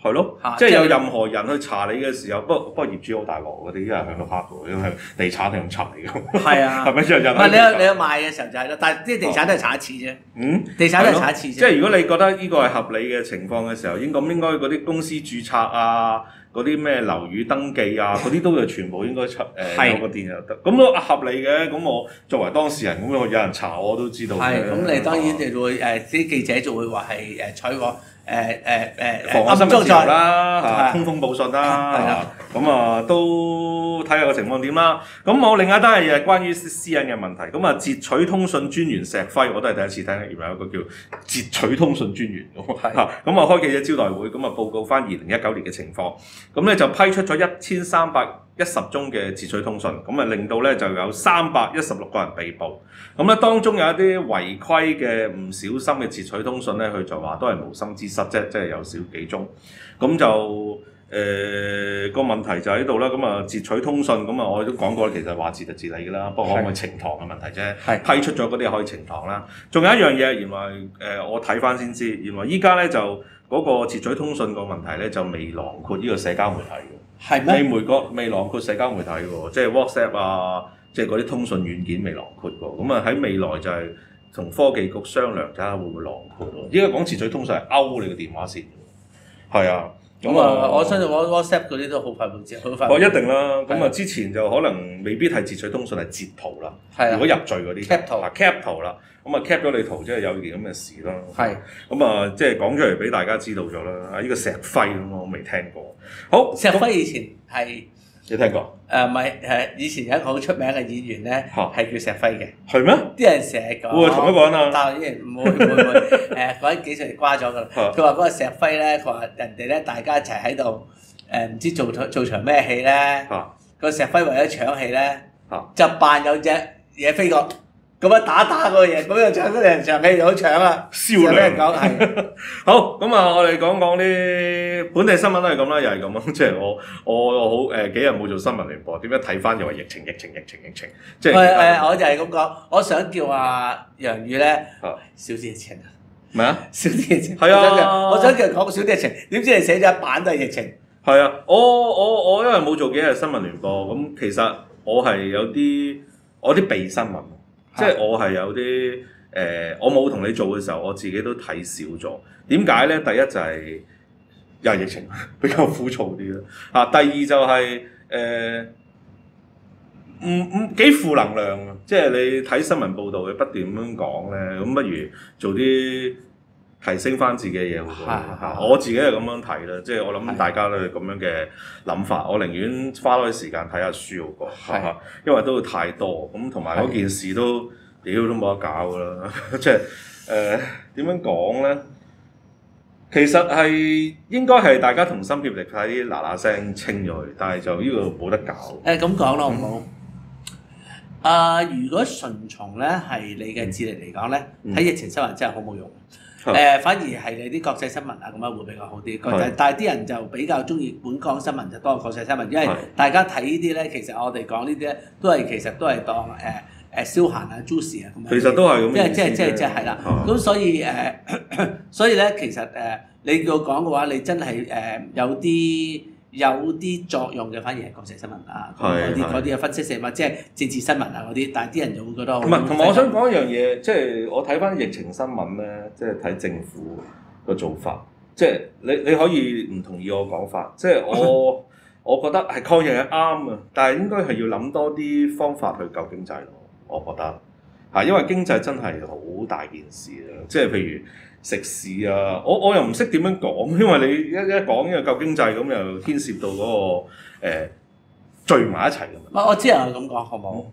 係咯， 嚇即係有任何人去查你嘅時候，不過不過業主好大鑊嗰啲，一日響度黑喎，因為地產係咁查嚟㗎。 係啊， 係咪人人？ 唔係你有你有賣嘅時候就係咯，但係啲地產都係查一次啫。 嗯， 地產都係查一次啫。 即係如果你覺得呢個係合理嘅情況嘅時候，應咁應該嗰啲公司註冊啊，嗰啲咩樓宇登記啊，嗰啲都要全部應該出誒有個電就得。咁都合理嘅。咁我作為當事人，咁我有人查我都知道。 係，咁你當然就會誒啲記者就會話係誒採個。誒誒誒防我新聞自由啦，嚇係通風報信啦， 係啊， 咁啊都睇下個情況點啦。咁我另外一單嘢係關於私隱嘅問題。咁啊，截取通訊專員石輝，我都係第一次聽，原來有一個叫截取通訊專員咁啊。咁啊，開記者招待會，咁啊報告翻二零一九年嘅情況。咁咧就批出咗一千三百一十宗嘅截取通訊，咁啊令到咧就有三百一十六個人被捕。咁咧當中有一啲違規嘅唔小心嘅截取通訊咧，佢就話都係無心之失啫，即係有少幾宗。咁就誒、呃、個問題就喺度啦。咁啊截取通訊，咁啊我都講過，其實話截就截你㗎啦，不過可唔可以呈堂嘅問題啫。係批出咗嗰啲可以呈堂啦。仲有一樣嘢，原來誒、呃、我睇翻先知，原來依家咧就嗰、那個截取通訊個問題咧就未囊括呢個社交媒體嘅。係咩？未媒國未囊括社交媒體喎，即係 WhatsApp 啊。即係嗰啲通訊軟件未囊括過，咁啊喺未來就係同科技局商量，睇下會唔會囊括咯。依家講截取通訊係勾你個電話線，係啊。 咁啊，我相信 WhatsApp 嗰啲都好快會截，好快。 哦，一定啦。咁啊，之前就可能未必係截取通訊，係截圖啦。係啊。如果入罪嗰啲 cap 圖啊 cap 圖啦，咁啊 cap 咗你圖，即係有件咁嘅事啦。 係。 咁啊，即係講出嚟俾大家知道咗啦。啊，呢個石輝咁我未聽過。好， 石輝以前係。 你聽過？ 誒唔係誒，以前有一個好出名嘅演員咧，係叫石輝嘅。 係咩？ 啲人成日講。 會同一個人啊？ 但係啲人唔會唔會唔會誒，嗰啲幾歲瓜咗㗎啦。佢話嗰個石輝咧，佢話人哋咧大家一齊喺度誒，唔知做做場咩戲咧。個石輝為咗搶戲咧，就扮有隻嘢飛過。咁樣打打嗰個嘢，咁樣搶嗰人場戲就好搶啊！ 銷量講係好咁啊！我哋講講啲本地新聞都係咁啦，又係咁咯。即係我我好誒幾日冇做新聞聯播，點解睇翻又話疫情疫情疫情疫情？即係誒誒，我就係咁講，我想叫阿楊宇咧少啲疫情啊！ 咩啊？ 少啲疫情係啊！ 我想叫佢講少啲疫情，點知你寫咗一版都係疫情。 係啊！我我我因為冇做幾日新聞聯播，咁其實我係有啲我啲備新聞。即係我係有啲誒、呃，我冇同你做嘅時候，我自己都睇少咗。點解咧？第一就係又係疫情比較枯燥啲啦。啊，第二就係誒唔唔幾負能量啊！即係你睇新聞報導，佢不斷咁樣講咧，咁不如做啲提升翻自己嘅嘢好過嚇。我自己係咁樣睇啦，即係我諗大家都係咁樣嘅諗法。我寧願花多啲時間睇下書好過，係因為都會太多咁，同埋嗰件事都屌都冇得搞噶啦。即係誒點樣講咧？其實係應該係大家同心協力睇啲嗱嗱聲清咗佢，但係就呢個冇得搞。誒咁講咯，好唔好？啊，如果順從咧係你嘅智力嚟講咧，睇疫情新聞真係好冇用。誒、呃，反而係你啲國際新聞啊，咁樣會比較好啲。國際，但係啲人就比較中意本港新聞就多過國際新聞，因為大家睇呢啲咧，其實我哋講呢啲咧，都係其實都係當誒誒、呃、消閒啊、juicy 啊咁樣。其實都係咁。即係即係即係即係係啦。咁、嗯、所以誒、呃，所以咧其實誒、呃，你要講嘅話，你真係誒、呃、有啲。有啲作用嘅，反而係國際新聞啊，嗰啲嗰啲嘅分析社嘛，即係政治新聞啊嗰啲，但係啲人就會覺得好。唔係，同埋我想講一樣嘢，即係我睇翻疫情新聞咧，即係睇政府個做法，即係你你可以唔同意我講法，即係我我覺得係抗疫係啱啊，但係應該係要諗多啲方法去救經濟咯，我覺得嚇，因為經濟真係好大件事啊，即係譬如。食肆啊，我我又唔識點樣講，因為你一一講呢個救經濟咁，又牽涉到嗰、那個、呃、聚埋一齊㗎嘛。我只能咁講，好唔好？嗯、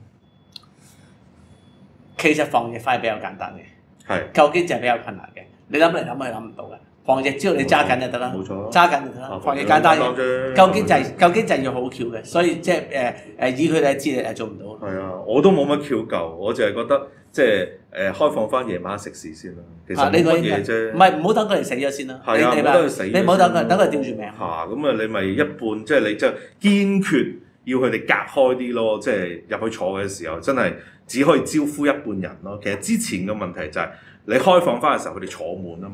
其實防疫反而比較簡單嘅，係救經濟比較困難嘅。你諗嚟諗去諗唔到嘅，防疫只要你揸緊就得啦，冇錯，揸緊就得啦。防疫簡單嘅，救經濟救經濟要好巧嘅，所以即係誒誒以佢哋嘅資歷係做唔到。係啊，我都冇乜巧救，我淨係覺得。即係誒開放翻夜晚食肆先啦，其實冇乜嘢啫。唔係唔好等佢哋死咗先啦。係啊，唔好等佢死。你唔好等佢，等佢吊住命。嚇咁啊！你咪一半，即係你即係堅決要佢哋隔開啲咯。即係入去坐嘅時候，真係只可以招呼一半人咯。其實之前嘅問題就係你開放翻嘅時候，佢哋坐滿啊嘛。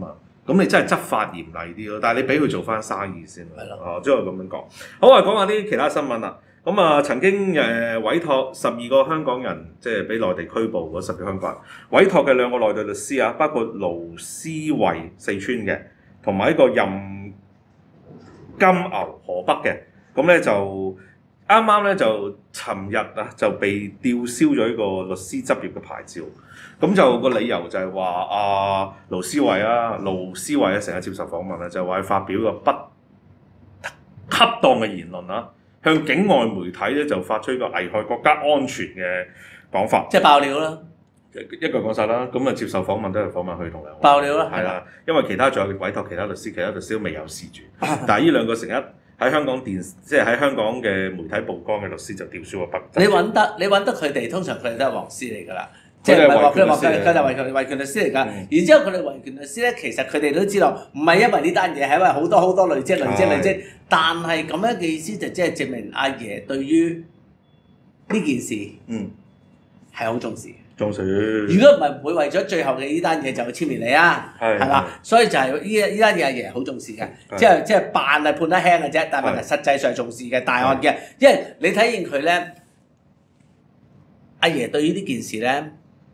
咁你真係執法嚴厲啲咯。但係你俾佢做翻生意先。 係咯。 哦，即係咁樣講。好啊，講下啲其他新聞啦。咁啊，曾經誒委託十二個香港人，即係俾內地拘捕嗰十二個香港人，委託嘅兩個內地律師啊，包括盧思慧四川嘅，同埋一個任金牛河北嘅，咁咧就啱啱咧就尋日啊就被吊銷咗呢個律師執業嘅牌照，咁就個理由就係話阿盧思慧啊，盧思慧啊成日接受訪問啊，就話佢發表個不恰當嘅言論啊。向境外媒體咧就發出一個危害國家安全嘅講法， 即係爆料啦， 一句講晒啦。咁啊接受訪問都係訪問佢同兩個爆料啦， 係啦。因為其他仲有委託其他律師，其他律師都未有事住。但係呢兩個成日喺香港電，即係喺香港嘅媒體曝光嘅律師就吊銷個筆。 你揾得你揾得佢哋，通常佢哋都係黃絲嚟㗎啦。即係唔係話佢哋話佢佢哋維權維權律師嚟㗎，嗯、然之後佢哋維權律師咧，其實佢哋都知道，唔係因為呢單嘢，係因為好多好多累積累積累積。的但係咁樣嘅意思就即係證明阿爺對於呢件事，嗯，係好重視。 重視。 如果唔係，唔會為咗最後嘅呢單嘢就去簽名你啊，係嘛？所以就係呢呢單嘢阿爺好重視嘅，即係即係扮係判得輕嘅啫，但係問題實際上重視嘅大案嘅，因為你睇見佢咧，阿爺對於呢件事咧。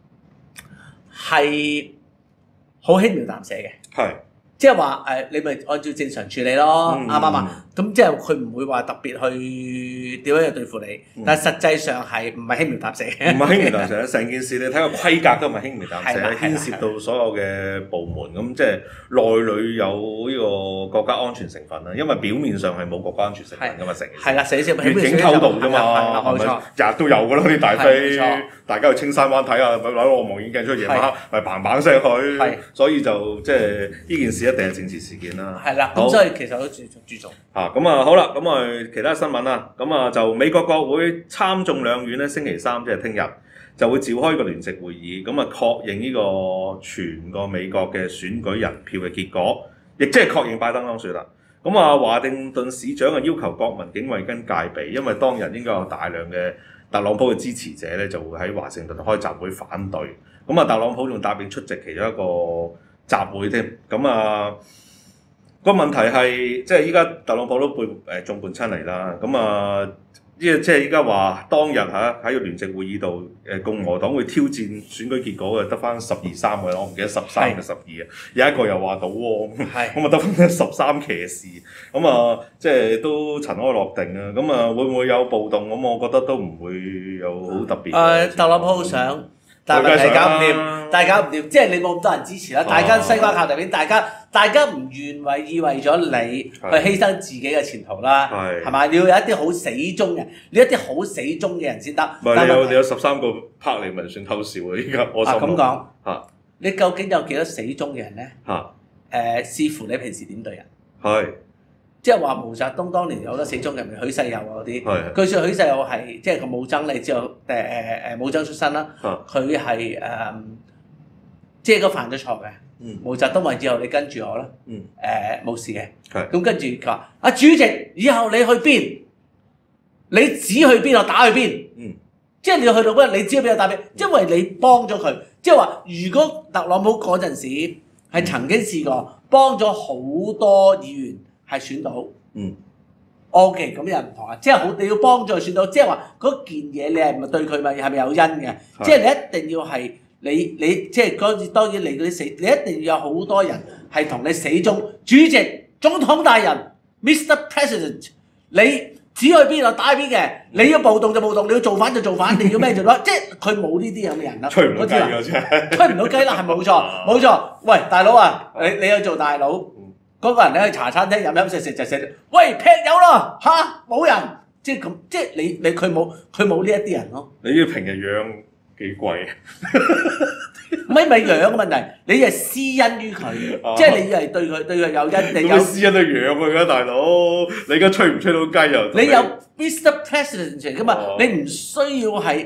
係好輕描淡寫嘅，係即係話誒，你咪按照正常處理咯，啱唔啱啊？咁即係佢唔會話特別去點樣去對付你，嗯、但係實際上係唔係輕描淡寫嘅，唔係輕描淡寫， 成件事你睇個規格都唔係輕描淡寫，牽涉到所有嘅部門，咁即係內裏有呢個國家安全成分啦。因為表面上係冇國家安全成分㗎嘛，成件事係啦，寫少越境偷渡啫嘛，冇錯，日日都有㗎啦啲大飛，大家去青山灣睇下，攞個望遠鏡出去夜晚黑，咪砰砰聲去，所以就即係呢件事一定係政治事件啦。係啦，咁所以其實都注重注重。啊，咁啊好啦，咁啊其他新聞啦，咁啊就美國國會參眾兩院咧，星期三即係聽日就會召開個聯席會議，咁啊確認呢個全個美國嘅選舉人票嘅結果，亦即係確認拜登當選啦。咁啊華盛頓市長啊要求國民警衛跟戒備，因為當日應該有大量嘅特朗普嘅支持者咧就會喺華盛頓開集會反對，咁啊特朗普仲答應出席其中一個集會添，咁啊。個問題係，即係依家特朗普都背誒眾叛親離啦，咁啊，即係即係依家話當日嚇喺個聯席會議度，誒共和黨會挑戰選舉結果嘅得翻十二三個，我唔記得十三定十二啊，有一個又話倒喎，咁啊得翻十三騎士，咁啊即係都塵埃落定啊，咁啊會唔會有暴動？咁我覺得都唔會有好特別。誒、呃，特朗普好想。但係問題搞唔掂，但係搞唔掂，即係你冇咁多人支持啦。大家西瓜靠大邊，大家大家唔願為意為咗你去犧牲自己嘅前途啦，係嘛？你要有一啲好死忠嘅，你一啲好死忠嘅人先得。唔係你有你有十三個拍你咪算偷笑啊！依家我心諗。啊咁講嚇，你究竟有幾多死忠嘅人咧？嚇誒，視乎你平時點對人。係。即係話毛澤東當年有好多死忠人，許世友啊嗰啲。係。據說許世友係即係個武僧，你知道誒誒誒武僧出身啦。佢係誒即係個犯咗錯嘅。嗯。毛澤東話：以後你跟住我啦。嗯。誒冇事嘅。係。咁跟住佢話：阿主席，以後你去邊？你指去邊，我打去邊。嗯。即係你要去到嗰日，你指去邊，我打邊。因為你幫咗佢。即係話，如果特朗普嗰陣時係曾經試過幫咗好多議員。係選到，嗯，OK，咁又唔同啊！即係好，你要幫助選到，即係話嗰件嘢你係咪對佢咪係咪有因嘅？的即係你一定要係你你即係嗰當然你嗰啲死，你一定要有好多人係同你死忠。主席、總統大人、Mister President， 你指去邊就打去邊嘅，你要暴動就暴動，你要造反就造反，你要咩就咩，即係佢冇呢啲咁嘅人啦。吹唔到雞㗎啫，吹唔到雞啦，係冇錯冇錯。喂，大佬啊，你你去做大佬。嗰個人你去茶餐廳飲飲食食就食，喂劈友咯嚇，冇人，即係咁，即係你你佢冇佢冇呢一啲人咯。你呢平日養幾貴啊？唔係咪養嘅問題，你係施恩於佢，即係你係對佢對佢有恩，你有施恩都養佢㗎，大佬。你而家吹唔吹到雞又？你有 Mister President 㗎嘛？你唔需要係。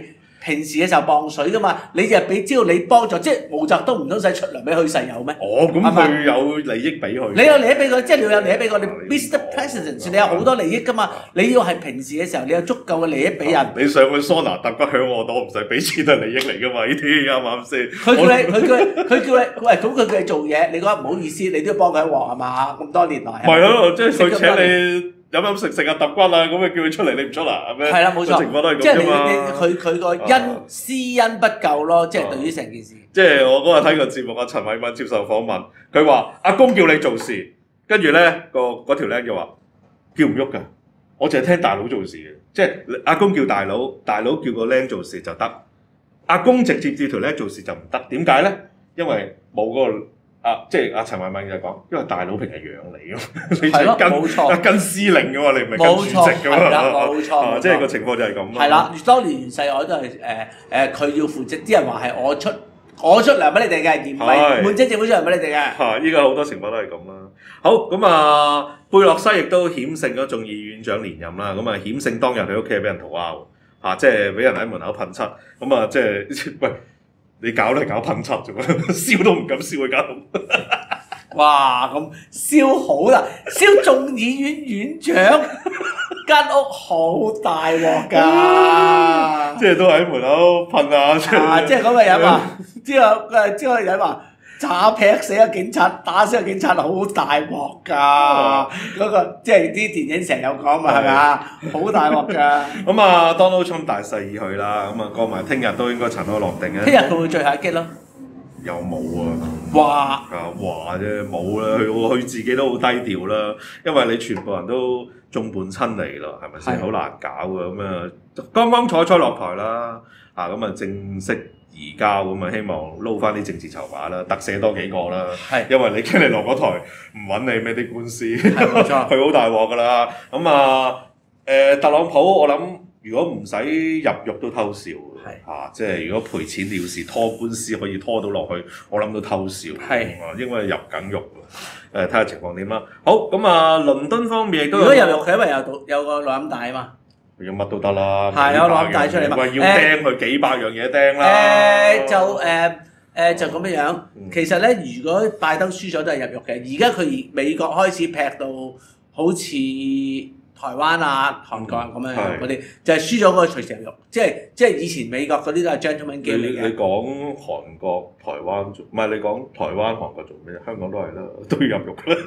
平時嘅時候磅水噶嘛，你就俾知道你幫助，即係毛澤東唔通使出糧俾佢世友咩？ 哦，咁佢有利益俾佢。 你有利益俾佢，即係你有利益俾佢，你 Mister President， 你有好多利益噶嘛，你要係平時嘅時候，你有足夠嘅利益俾人。 你上去桑拿揼骨響我度，唔使俾錢係利益嚟噶嘛？呢啲啱唔啱先？ 佢叫你，佢叫你，佢叫你，喂，咁佢叫你做嘢，你覺得唔好意思，你都要幫佢一鑊係嘛？咁多年來。 係咯，即係佢請你飲飲食食啊揼骨啊，咁咪叫佢出嚟，你唔出嚟係咩？ 係啦，冇錯。 情況都係咁即係你啫嘛。 你佢佢個恩私恩不夠咯，即係對於成件事。 即係我嗰日睇個節目，阿陳偉敏接受訪問，佢話阿公叫你做事，跟住咧個嗰條僆就話叫唔喐㗎，我淨係聽大佬做事嘅，即係阿公叫大佬，大佬叫個僆做事就得，阿公直接叫條僆做事就唔得，點解咧？因為冇嗰個。啊，即係阿陳慧敏就講，因為大佬平係養你㗎嘛，你就跟冇錯跟司令㗎嘛，你唔係跟主席㗎嘛， 冇錯， 即係個情況就係咁。 係啦，當年袁世凱都係誒誒，佢、呃、要負責，啲人話係我出我出糧俾你哋嘅，而唔係滿洲政府出糧俾你哋嘅。 嚇，依家好多情況都係咁啦。好咁啊，貝洛西亦都險勝咗眾議院長連任啦。咁啊，險勝當日佢屋企係俾人塗鴉嚇，即係俾人喺門口噴漆。咁啊，即係喂。你搞都係搞噴漆啫嘛，燒都唔敢燒佢間屋。 哇！咁燒好啦，燒眾議院院長間屋好大鑊㗎。 即係都喺門口噴下。 啊！即係嗰個人話，之後誒之後個人話。炸劈死個警察，打死個警察好大鑊㗎！嗰個即係啲電影成日有講嘛，係咪啊？好大鑊㗎！ 咁啊，Donald Trump 大勢已去啦，咁啊過埋聽日都應該塵埃落定嘅。 聽日佢會最後一擊咯。 又冇啊！ 話啊話啫，冇啦，佢佢自己都好低調啦，因為你全部人都眾叛親離咯，係咪先？好難搞㗎咁啊！剛剛採採落台啦，啊咁啊正式。移交咁啊，希望撈翻啲政治籌碼啦，特赦多幾個啦。係，因為你驚你落嗰台唔揾你咩啲官司，冇錯，佢好大鑊噶啦。咁啊，誒特朗普我諗如果唔使入獄都偷笑，係嚇，即係如果賠錢了事拖官司可以拖到落去，我諗都偷笑。係，因為入緊獄誒睇下情況點啦。好，咁啊，倫敦方面亦都有。如果入獄，佢因為有到有個錄音帶啊嘛。有乜都得啦， 係有攞帶出嚟嘛？ 喂，要釘佢幾百樣嘢釘啦。 誒就誒誒就咁樣樣。其實咧，如果拜登輸咗都係入獄嘅。而家佢美國開始劈到好似台灣啊、韓國啊咁樣樣嗰啲，就係輸咗嗰個隨時入獄。即係即係以前美國嗰啲都係 gentleman game 嚟嘅。你講韓國、台灣做，唔係你講台灣、韓國做咩？香港都係啦，都要入獄啦。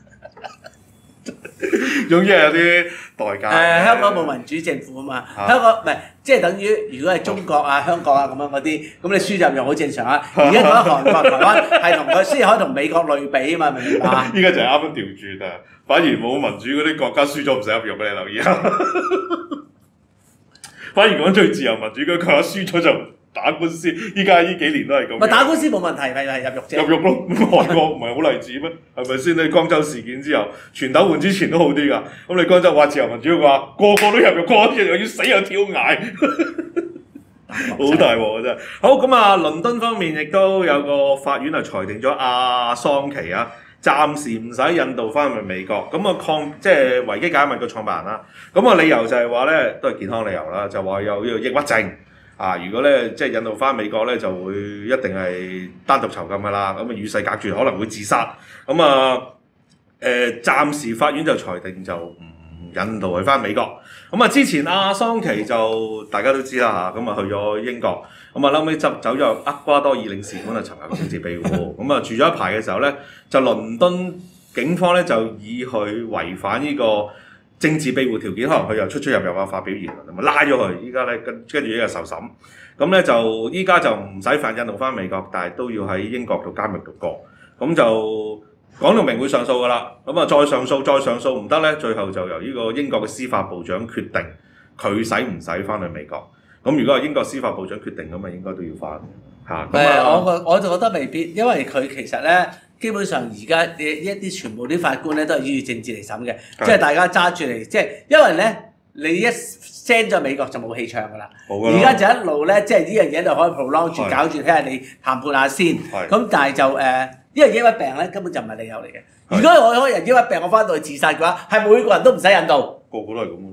總之係有啲代價。誒、呃，香港冇民主政府啊嘛，啊香港唔係即係等於如果係中國啊、香港啊咁樣嗰啲，咁你輸入又好正常啊。而家講韓國、台灣係同佢先可以同美國類比啊嘛，明唔明白？依家就係啱啱調轉啊，反而冇民主嗰啲國家輸咗唔使入獄嘅，你留意下。反而講最自由民主嘅國家輸咗就打官司，依家呢幾年都係咁。咪打官司冇問題，係係入獄啫。入獄咯，韓國唔係好例子咩？係咪先？你江州事件之後，全斗煥之前都好啲㗎。咁你江州話自由民主嘅話，個個都入獄，個個又要死又跳崖，好大鑊啊真係。好咁啊，倫敦方面亦都有個法院係裁定咗阿桑奇啊，暫時唔使引渡翻去美國。咁啊抗即係維基解密個創辦人啦。咁啊理由就係話咧，都係健康理由啦，就話有呢個抑鬱症。啊！如果咧即係引渡翻美國咧，就會一定係單獨囚禁㗎啦。咁啊與世隔絕，可能會自殺。咁啊誒，暫時法院就裁定就唔引渡佢翻美國。咁啊之前阿桑奇就大家都知啦嚇，咁啊去咗英國。咁啊後尾執走咗厄瓜多爾領事館啊尋求政治庇護。咁啊住咗一排嘅時候咧，就倫敦警方咧就以佢違反呢個政治庇護條件，可能佢又出出入入啊，發表言論，咁拉咗佢。依家咧跟跟住依家受審，咁咧就依家就唔使返引渡翻美國，但係都要喺英國度監獄度過。咁就講到明會上訴㗎啦。咁啊再上訴再上訴唔得咧，最後就由呢個英國嘅司法部長決定佢使唔使翻去美國。咁如果係英國司法部長決定咁啊，應該都要翻嚇。誒、呃，我個我就覺得未必，因為佢其實咧。基本上而家一啲全部啲法官咧都係依住政治嚟審嘅，即係大家揸住嚟，即係因為咧你一 send 咗美國就冇戲唱㗎啦。而家就一路咧，即係呢樣嘢就可以 prolong 住搞住，睇下你談判下先。咁但係就誒，因為抑鬱病咧根本就唔係理由嚟嘅。如果我有人抑鬱病，我翻到去自殺嘅話，係每個人都唔使引渡。個個都係咁嘅咯。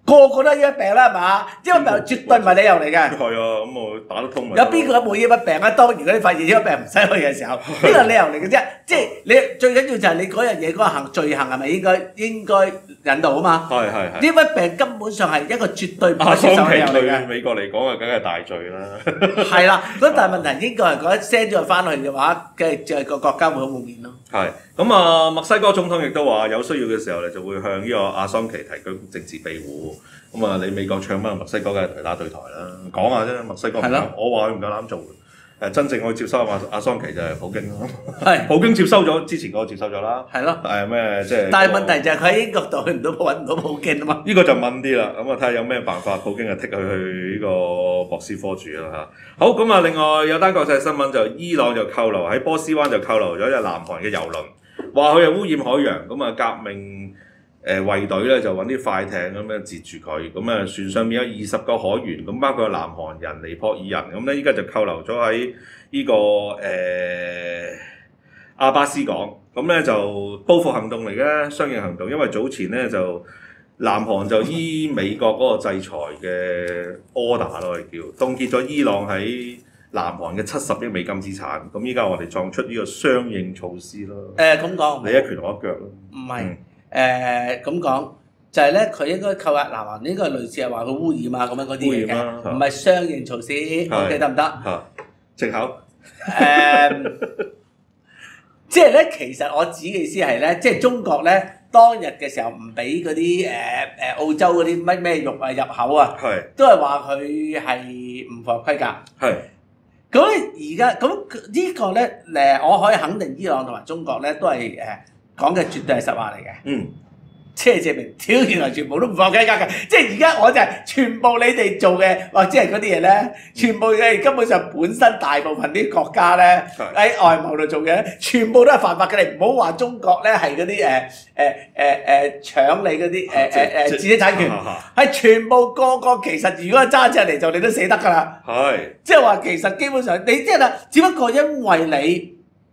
個個都係抑鬱病啦，係嘛？抑鬱病絕對唔係理由嚟嘅。 係啊，咁我打得通咪。 有邊個冇抑鬱病啊？當如果你發現抑鬱病唔使去嘅時候，呢個係理由嚟嘅啫。即係你最緊要就係你嗰樣嘢嗰個行罪行係咪應該應該引導啊嘛？ 係係係。 抑鬱病根本上係一個絕對唔可阿桑以接受嘅理由嚟奇對嘅。 美國嚟講啊，梗係大罪啦。 係啦，咁但係問題英國人講 send 咗佢翻去嘅話，嘅就係個國家會好冇面咯。 係咁啊，墨西哥總統亦都話有需要嘅時候咧，就會向呢個阿桑奇提供政治庇護。咁啊，你美國唱翻墨西哥梗係對打對台啦，講下啫。墨西哥唔夠，我話佢唔夠膽做。誒，真正可以接收阿阿桑奇就係普京咯。 係， 普京接收咗，之前嗰個接收咗啦。 係咯。 誒咩即係？ 但係問題就係佢喺英國度去唔到揾唔到普京啊嘛。 呢個就問啲啦，咁啊睇下有咩辦法，普京就剔佢去呢個莫斯科住啦嚇。好，咁啊，另外有單國際新聞就伊朗就扣留喺波斯灣就扣留咗一隻南韓嘅郵輪，話佢係污染海洋，咁啊革命誒衛隊咧就揾啲快艇咁樣截住佢，咁啊船上面有二十個海員，咁包括有南韓人、尼泊爾人，咁咧依家就扣留咗喺呢個誒、呃、阿巴斯港，咁咧就報復行動嚟嘅，相應行動，因為早前咧就南韓就依美國嗰個制裁嘅 order 咯，我哋叫凍結咗伊朗喺南韓嘅七十億美金資產，咁依家我哋創出呢個相應措施咯。 誒咁講， 你一拳我一腳咯。 唔係誒咁講，就係咧佢應該扣押南韓，應該係類似係話佢污染啊咁樣嗰啲嘢嘅，唔係相應措施。OK 得唔得？ 嚇，藉口。 誒，即係咧，其實我指嘅意思係咧，即係中國咧當日嘅時候唔俾嗰啲誒誒澳洲嗰啲乜咩肉啊入口啊， 係都係話佢係唔符合規格。 係。 咁而家咁呢個咧誒，我可以肯定伊朗同埋中國咧都係誒講嘅絕對係實話嚟嘅。 嗯。 即係證明，屌原來全部都唔符合規格嘅。即係而家我就係全部你哋做嘅或者係嗰啲嘢咧，全部嘅根本上本身大部分啲國家咧喺外貿度做嘅，全部都係犯法嘅。你唔好話中國咧係嗰啲誒誒誒誒搶你嗰啲誒誒誒知識產權，係全部個個其實如果揸隻嚟做，你都死得㗎啦。 係。即係話其實基本上你即係啦，只不過因為你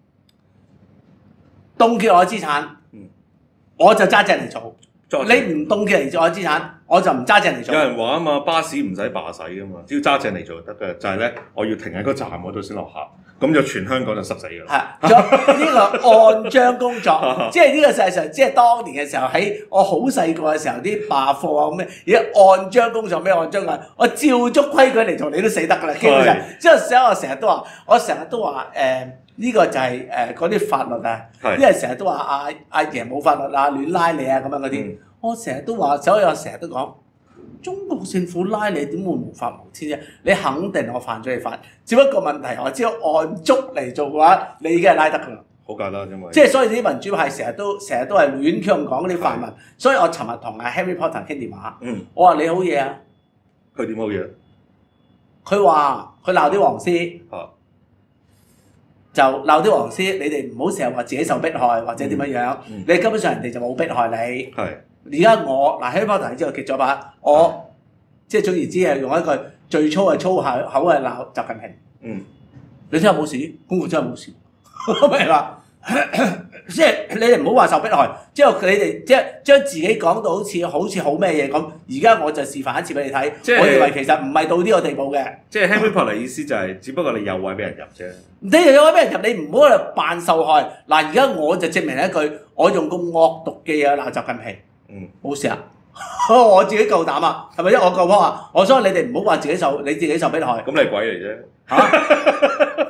凍結我資產。我就揸正嚟做，你唔凍結嚟做我資產，我就唔揸正嚟做。 有人話啊嘛，巴士唔使罷駛噶嘛，只要揸正嚟做就得嘅，就係、是、咧，我要停喺個站嗰度先落客，咁就全香港就濕死㗎啦。係， 呢個按章工作，即係呢個實際上，即係當年嘅時候喺我好細個嘅時候啲罷課啊咁咩，而家按章工作咩按章啊，我照足規矩嚟做，你都死得㗎啦，基本上。之後所以我成日都話，我成日都話誒。呃呢個就係誒嗰啲法律啊，因為成日都話阿阿爺冇法律啊，亂拉你啊咁樣嗰啲。嗯、我成日都話，所以我成日都講，中國政府拉你點會無法無天啫？你肯定我犯咗你法，只不過問題我只要按足嚟做嘅話，你已經係拉得㗎啦。 好簡單啫嘛。即係所以啲民主派成日都成日都係亂咁講嗰啲泛民，所以我尋日同阿 Harry Potter 傾電話，嗯、我話你好嘢啊。 佢點好嘢？ 佢話佢鬧啲黃絲。 啊就鬧啲黃絲，你哋唔好成日話自己受迫害或者點樣樣，嗯嗯、你根本上人哋就冇迫害你。係。而家我嗱 Harry Potter 之後結咗把，我即係總言之係用一句最粗嘅粗口口係鬧習近平。嗯。你聽下冇事，公共真係冇事，明白？即係你哋唔好話受迫害，之後你哋即係將自己講到好似好似好咩嘢咁。而家我就示範一次俾你睇，即係我認為其實唔係到呢個地步嘅。即係 Harry Potter 意思就係、是，只不過你有位俾人入啫。 你又有位俾人入，你唔好喺度扮受害。嗱，而家我就證明一句，我用咁惡毒嘅嘢鬧習近平，嗯，冇事啊。我自己夠膽啊，係咪啫？我夠膽啊！我所以你哋唔好話自己受，你自己受迫害。 咁你係鬼嚟啫。嚇！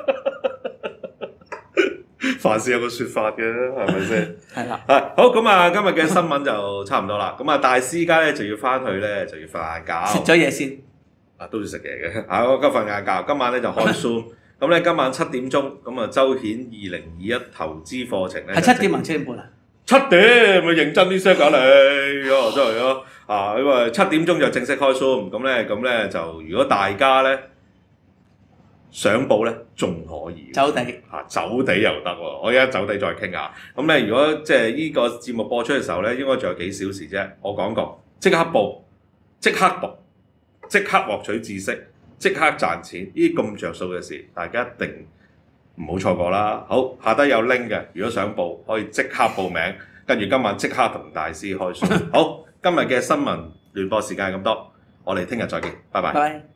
凡事有個説法嘅，係咪先？係啦。係好咁啊！今日嘅新聞就差唔多啦。咁啊，大師家咧就要翻去咧就要瞓晏覺。 食咗嘢先。 啊，都要食嘢嘅。啊，我今瞓晏覺。今晚咧就開 Zoom。咁咧今晚七點鐘，咁啊周顯二零二一投資課程咧。 係七點還七點半啊？ 七點咪認真啲聲㗎你，啊真係啊！啊因為七點鐘就正式開 Zoom。咁咧咁咧就如果大家咧。想報咧仲可以， 走地嚇走地又得喎，我而家走地再傾下。咁咧如果即係呢個節目播出嘅時候咧，應該仲有幾小時啫。我講過，即刻報，即刻讀，即刻獲取知識，即刻賺錢。呢啲咁着數嘅事，大家一定唔好錯過啦。好，下低有 link 嘅，如果想報可以即刻報名，跟住今晚即刻同大師開書。好，今日嘅新聞聯播時間係咁多，我哋聽日再見，拜拜。 拜拜。